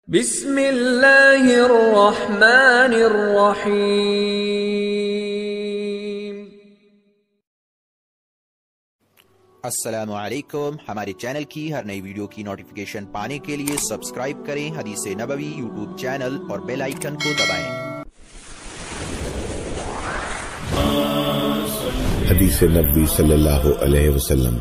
بسم اللہ الرحمن الرحیم۔ السلام علیکم۔ ہمارے چینل کی ہر نئی ویڈیو کی نوٹیفیکیشن پانے کے لیے سبسکرائب کریں حدیث نبوی یوٹیوب چینل اور بیل آئیکن کو دبائیں۔ حدیث نبوی صلی اللہ علیہ وسلم۔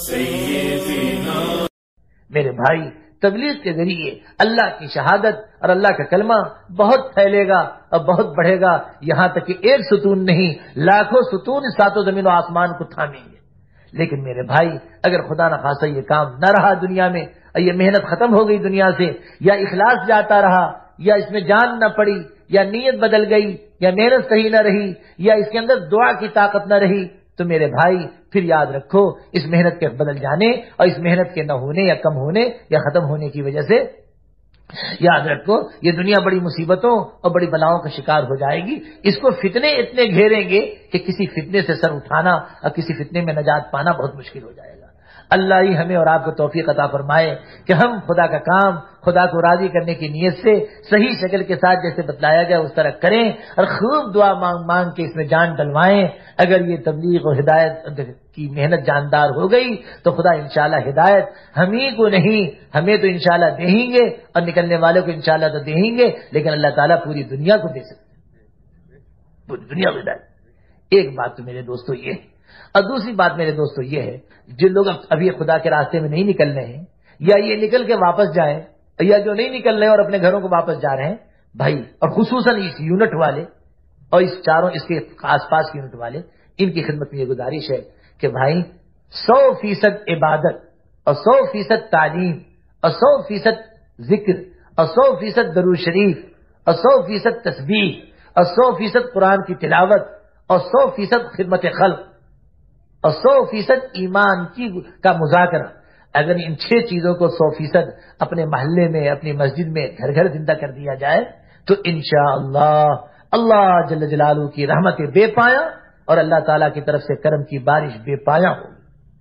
میرے بھائی، تبلیغ کے ذریعے اللہ کی شہادت اور اللہ کا کلمہ بہت پھیلے گا اور بہت بڑھے گا، یہاں تک کہ ایک ستون نہیں لاکھوں ستون ساتوں زمین و آسمان کو تھامیں گے۔ لیکن میرے بھائی، اگر خدا نخواستہ یہ کام نہ رہا دنیا میں، اور یہ محنت ختم ہو گئی دنیا سے، یا اخلاص جاتا رہا، یا اس میں جان نہ پڑی، یا نیت بدل گئی، یا محنت صحیح نہ رہی، یا اس کے اندر دعا کی طاقت نہ رہی، تو میرے بھائی پھر یاد رکھو، اس محنت کے بدل جانے اور اس محنت کے نہ ہونے یا کم ہونے یا ختم ہونے کی وجہ سے یاد رکھو یہ دنیا بڑی مصیبتوں اور بڑی بلاؤں کا شکار ہو جائے گی۔ اس کو فتنے اتنے گھیریں گے کہ کسی فتنے سے سر اٹھانا اور کسی فتنے میں نجات پانا بہت مشکل ہو جائے گا۔ اللہ ہی ہمیں اور آپ کو توفیق عطا فرمائے کہ ہم خدا کا کام خدا کو راضی کرنے کی نیت سے صحیح شکل کے ساتھ جیسے بتلایا گیا اس طرح کریں، اور خوب دعا مانگ مانگ کے اس میں جان ڈلوائیں۔ اگر یہ تبلیغ و ہدایت کی محنت جاندار ہو گئی تو خدا انشاءاللہ ہدایت ہمیں کو نہیں، ہمیں تو انشاءاللہ دیں گے، اور نکلنے والوں کو انشاءاللہ تو دیں گے، لیکن اللہ تعالیٰ پوری دنیا کو دے سکتے، پوری دنیا کو ہدایت۔ ایک بات تو میرے دوستو یہ ہے، اور دوسری بات میرے دوستو یہ ہے، جن لوگ ابھی خدا کے راستے میں نہیں نکل رہے ہیں، یا یہ نکل کے واپس جائیں، یا جو نہیں نکل رہے ہیں اور اپنے گھروں کو واپس جا رہے ہیں بھائی، اور خصوصاً اس یونٹ والے اور اس چاروں اس کے آس پاس کے یونٹ والے، ان کی خدمت میں یہ گزارش ہے کہ بھائی 100% عبادت اور 100% تعلیم اور 100% ذکر اور 100% درود شریف اور 100% تسبیح اور 100% قرآن کی تلاوت اور 100% خدمت خلق اور 100% ایمان کا مذاکرہ، اگر ان 6 چیزوں کو 100% اپنے محلے میں، اپنی مسجد میں گھر گھر زندہ کر دیا جائے تو انشاءاللہ اللہ جل جلالہ کی رحمت بے پایا اور اللہ تعالیٰ کی طرف سے کرم کی بارش بے پایا ہوگی۔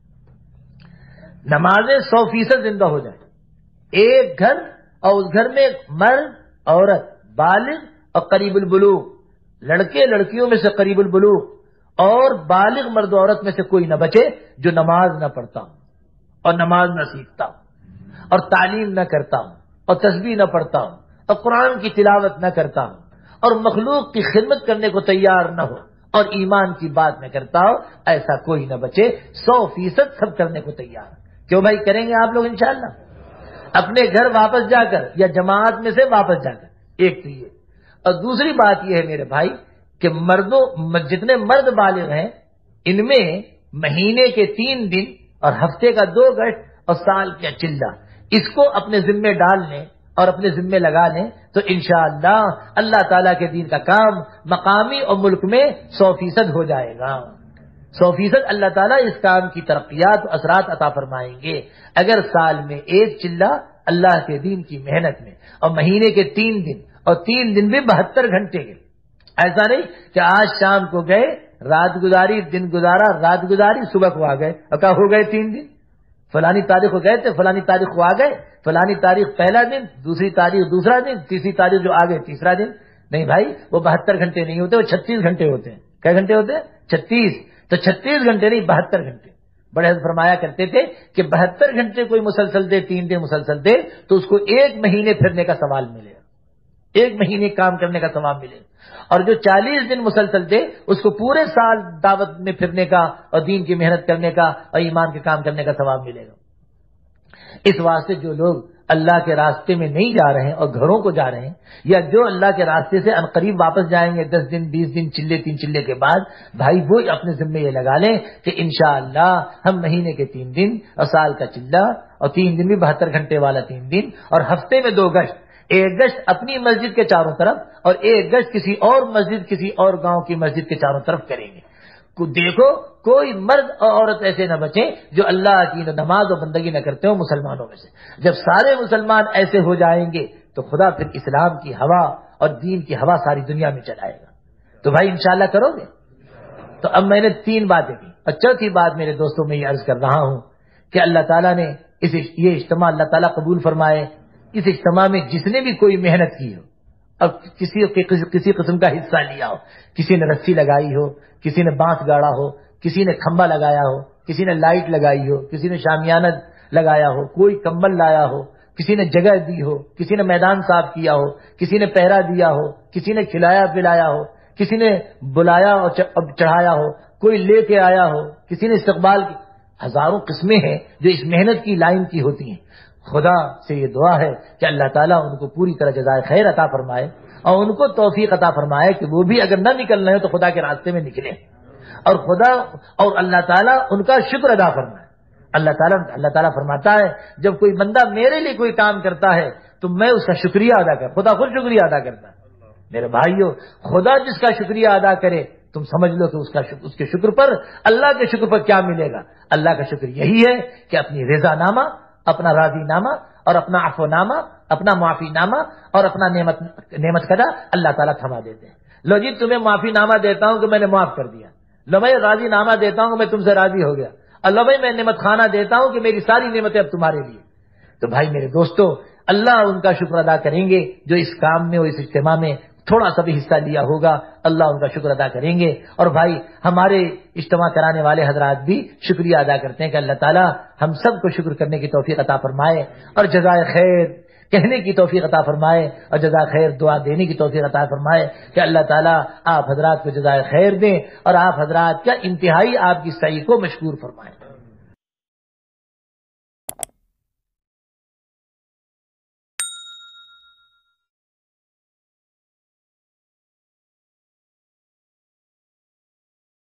نمازیں 100% زندہ ہو جائیں، ایک گھر اور اس گھر میں مرد عورت بالغ اور قریب البلوغ، لڑکے لڑکیوں میں سے قریب البلوغ اور بالغ مرد عورت میں سے کوئی نہ بچے جو نماز نہ پڑھتا ہوں اور نماز نہ سیکھتا ہوں اور تعلیم نہ کرتا ہوں اور تسبیح نہ پڑھتا ہوں اور قرآن کی تلاوت نہ کرتا ہوں اور مخلوق کی خدمت کرنے کو تیار نہ ہو اور ایمان کی بات نہ کرتا ہو، ایسا کوئی نہ بچے۔ 100% سب کرنے کو تیار۔ کیوں بھائی؟ کریں گے آپ لوگ انشاءاللہ اپنے گھر واپس جا کر یا جماعت میں سے واپس جا کر، ایک تو یہ، اور دوسری بات یہ ہے میرے بھائی کہ جتنے مرد بالغ ہیں ان میں مہینے کے 3 دن اور ہفتے کا 2 گشت اور سال کا چلہ اس کو اپنے ذمے ڈال لیں اور اپنے ذمے لگا لیں تو انشاءاللہ اللہ تعالیٰ کے دین کا کام مقامی اور ملک میں 100% ہو جائے گا۔ 100% اللہ تعالیٰ اس کام کی ترقیات و اثرات عطا فرمائیں گے۔ اگر سال میں 1 چلہ اللہ کے دین کی محنت میں اور مہینے کے 3 دن اور 3 دن بھی 72 گھنٹے کے، ایسا نہیں کہ آج شام کو گئے، رات گزاری، دن گزارا، رات گزاری، صبح کو آ گئے اور کہا ہو گئے 3 دن، فلانی تاریخ کو گئے تھے، فلانی تاریخ کو آ گئے، فلانی تاریخ پہلا دن، دوسری تاریخ دوسرا دن، تیسری تاریخ جو آگے تیسرا دن۔ نہیں بھائی، وہ 72 گھنٹے نہیں ہوتے، وہ 36 گھنٹے ہوتے ہیں۔ کیا گھنٹے ہوتے ہیں؟ 36۔ تو 36 گھنٹے نہیں، 72 گھنٹے۔ بڑے حضرت فرمایا کرتے تھے کہ 72 گھنٹے کوئی مسلسل دے، 3 دن مسلسل دے تو اس کو 1 مہینے پھرنے کا ثواب ملے گا، 1 مہینے کام کرنے کا ثواب ملے گا، اور جو 40 دن مسلسل دے اس کو پورے سال دعوت میں پھرنے کا اور دین کی محنت کرنے کا اور ایمان کے کام کرنے کا ثواب ملے گا۔ اس واسطے جو لوگ اللہ کے راستے میں نہیں جا رہے ہیں اور گھروں کو جا رہے ہیں، یا جو اللہ کے راستے سے عنقریب واپس جائیں گے 10 دن 20 دن چلے 3 چلے کے بعد، بھائی وہ اپنے ذمے یہ لگا لیں کہ انشاءاللہ ہم مہینے کے 3 دن اور سال کا چلہ اور 3 دن بھی 72 گھنٹے والا 3 دن اور ہفتے میں 2 گشت، 1 گشت اپنی مسجد کے چاروں طرف اور 1 گشت کسی اور مسجد، کسی اور گاؤں کی مسجد کے چاروں طرف کریں گے۔ دیکھو کوئی مرد اور عورت ایسے نہ بچیں جو اللہ کی نماز اور بندگی نہ کرتے ہو مسلمانوں میں سے۔ جب سارے مسلمان ایسے ہو جائیں گے تو خدا پھر اسلام کی ہوا اور دین کی ہوا ساری دنیا میں چلائے گا۔ تو بھائی انشاءاللہ کرو گے؟ تو اب میں نے 3 باتیں کی، اور چوتھی بات میرے دوستوں میں یہ عرض کر رہا ہوں کہ اللہ تعالیٰ نے یہ اجتماع اللہ تعالیٰ قبول فرمائے، اس اجتماع میں جس نے بھی کوئی محنت کی ہو اور کسی قسم کا حصہ لیا ہو، کسی نے رسی لگائی ہو، کسی نے بانس گاڑا ہو، کسی نے کھمبا لگایا ہو، کسی نے لائٹ لگائی ہو، کسی نے شامیانہ لگایا ہو، کوئی کمبل لایا ہو، کسی نے جگہ دی ہو، کسی نے میدان صاف کیا ہو، کسی نے پہرا دیا ہو، کسی نے کھلایا پلایا ہو، کسی نے بلایا اور چڑھایا ہو، کوئی لے کے آیا ہو، کسی نے استقبال کی، ہزاروں قسمیں ہیں جو اس محنت کی لائن کی ہوتی ہیں. خدا سے یہ دعا ہے کہ اللہ تعالیٰ ان کو پوری طرح جزائے خیر عطا فرمائے اور ان کو توفیق عطا فرمائے کہ وہ بھی اگر نہ نکل رہے ہو تو خدا کے راستے میں نکلیں اور خدا اور اللہ تعالیٰ ان کا شکر ادا فرمائے. اللہ تعالیٰ فرماتا ہے جب کوئی بندہ میرے لیے کوئی کام کرتا ہے تو میں اس کا شکریہ ادا کرتا. خدا خود شکریہ ادا کرتا ہے. میرے بھائیو، خدا جس کا شکریہ ادا کرے تم سمجھ لو کہ اس کے شکر پر، اللہ کے شکر پر کیا ملے گا. اللہ کا شکر یہی ہے کہ اپنی رضا نامہ، اپنا راضی نامہ اور اپنا عفو نامہ، اپنا معافی نامہ اور اپنا نعمت قدا اللہ تعالیٰ تھما دیتے ہیں. لو جی تمہیں معافی نامہ دیتا ہوں کہ میں نے معاف کر دیا. لو میں راضی نامہ دیتا ہوں کہ میں تم سے راضی ہو گیا. اللہ بھائی میں نعمت خانہ دیتا ہوں کہ میری ساری نعمتیں اب تمہارے لیے. تو بھائی میرے دوستو، اللہ ان کا شکر ادا کریں گے جو اس کام میں اور اس اجتماع میں تھوڑا سا بھی حصہ لیا ہوگا. اللہ ان کا شکر ادا کریں گے. اور بھائی ہمارے اجتماع کرانے والے حضرات بھی شکریہ ادا کرتے ہیں کہ اللہ تعالیٰ ہم سب کو شکر کرنے کی توفیق عطا فرمائے اور جزائے خیر کہنے کی توفیق عطا فرمائے اور جزائے خیر دعا دینے کی توفیق عطا فرمائے کہ اللہ تعالیٰ آپ حضرات کو جزائے خیر دیں اور آپ حضرات کا انتہائی آپ کی سعی کو مشکور فرمائے.